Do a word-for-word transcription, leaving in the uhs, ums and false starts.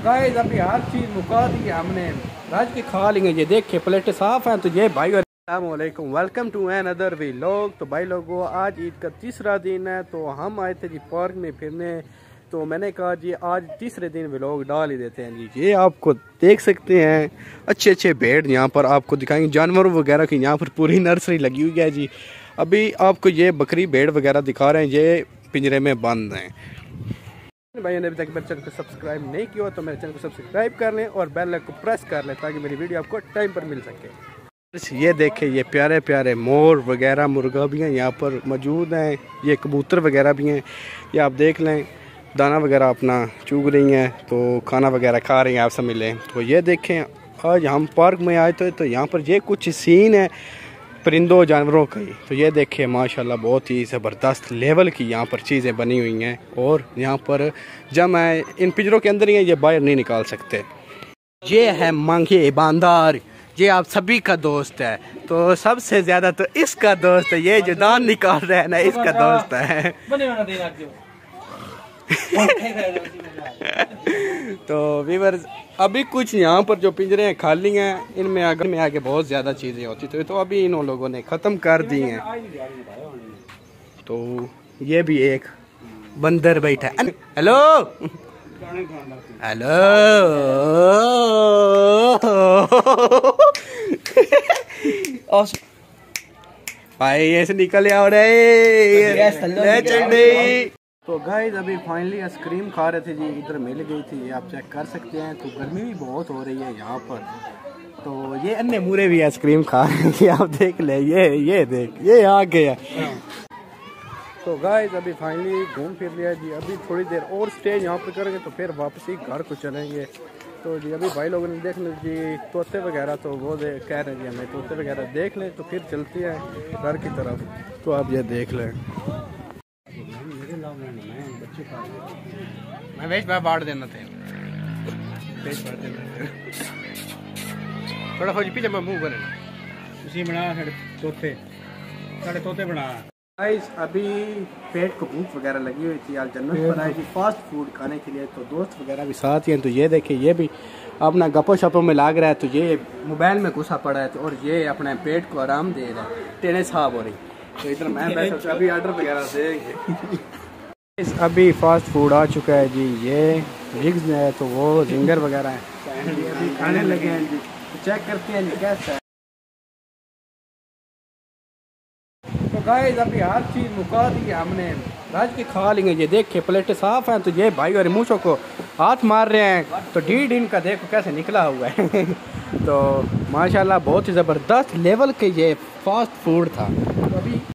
Guys अभी हर चीज़ मुका दी है हमने, राज के खा लेंगे। ये देखिए प्लेटें साफ़ हैं। तो ये भाई और अस्सलामुअलैकुम, welcome to another vlog. तो भाई लोगों आज ईद का तीसरा दिन है, तो हम आए थे जी पार्क में फिरने। तो मैंने कहा जी आज तीसरे दिन व्लॉग डाल ही देते हैं जी। ये आपको देख सकते हैं अच्छे अच्छे भेड़ यहाँ पर आपको दिखाएंगे, जानवरों वगैरह की यहाँ पर पूरी नर्सरी लगी हुई है जी। अभी आपको ये बकरी भेड़ वगैरह दिखा रहे हैं, ये पिंजरे में बंद हैं। भाई ने अभी तक मेरे चैनल को सब्सक्राइब नहीं किया तो मेरे चैनल को सब्सक्राइब कर लें और बेल आइकन को प्रेस कर लें ताकि मेरी वीडियो आपको टाइम पर मिल सके। ये देखें ये प्यारे प्यारे मोर वगैरह मुर्गा भी हैं यहाँ पर मौजूद हैं, ये कबूतर वगैरह भी हैं। ये आप देख लें दाना वगैरह अपना चुग रही हैं, तो खाना वगैरह खा रही हैं, आप सब मिले। तो ये देखें आज हम पार्क में आए थे तो यहाँ पर ये कुछ सीन है परिंदों जानवरों की। तो ये देखिए माशाल्लाह बहुत ही ज़बरदस्त लेवल की यहाँ पर चीज़ें बनी हुई हैं और यहाँ पर जब मैं इन पिंजरों के अंदर ही हैं, ये बाहर नहीं निकाल सकते। ये है मांगे बांदर, ये आप सभी का दोस्त है। तो सबसे ज़्यादा तो इसका दोस्त है, ये जो दान निकाल रहा है ना इसका दोस्त है। तो व्यूअर्स अभी कुछ यहाँ पर जो पिंजरे हैं खाली हैं, इनमें आगे में आगे बहुत ज़्यादा चीज़ें होती थी तो अभी इन लोगों ने ख़त्म कर दी हैं। तो ये भी एक बंदर बैठा है। हेलो हेलो भाई ऐसे निकल आओ रे। तो गाइस अभी फाइनली आइसक्रीम खा रहे थे जी, इधर मिल गई थी, आप चेक कर सकते हैं। तो गर्मी भी बहुत हो रही है यहाँ पर, तो ये अन्य मूरे भी आइसक्रीम खा रहे हैं, आप देख ले। ये ये देख ये आ गया। तो गाइस अभी फाइनली घूम फिर लिया जी, अभी थोड़ी देर और स्टे यहाँ पर करेंगे तो फिर वापसी घर को चलेंगे। तो जी अभी भाई लोगों ने देख लें जी तोते वगैरह, तो वो कह रहे हैं जी हमें तोते वगैरह देख लें तो फिर चलते हैं घर की तरफ। तो आप ये देख लें, मैं वेज बांट देना थे, वेज बांट देना थोड़ा फौजी पीछे मैं मुंह करे उसी बना साढ़े तोते साढ़े तोते बना। गाइस अभी पेट को भूख वगैरह लगी हुई थी, आज जन्नत पर आए थी फास्ट फूड खाने के लिए, तो दोस्त वगैरह भी साथ ही हैं। तो ये देखिए ये भी अपना गप्पो शप्पो में लाग रहा है, तो ये मोबाइल में घुसा पड़ा है, तो और ये अपने पेट को आराम दे रहा है, टेने साहब हो रही। तो इधर मैं बैठा अभी ऑर्डर वगैरह देंगे। अभी फास्ट फूड आ चुका है जी, ये विग्स है तो वो जिंगर वगैरह हैं अभी खाने लगे हैं जी। तो चेक करते हैं जी कैसा है। तो गाइस अभी हर चीज़ मुका दी है हमने, राज के खा लेंगे। ये देखिए प्लेटें साफ़ हैं। तो ये भाई और मूछों को हाथ मार रहे हैं, तो ढीड इनका देखो कैसे निकला हुआ है। तो माशाल्लाह बहुत ही ज़बरदस्त लेवल के ये फास्ट फूड था।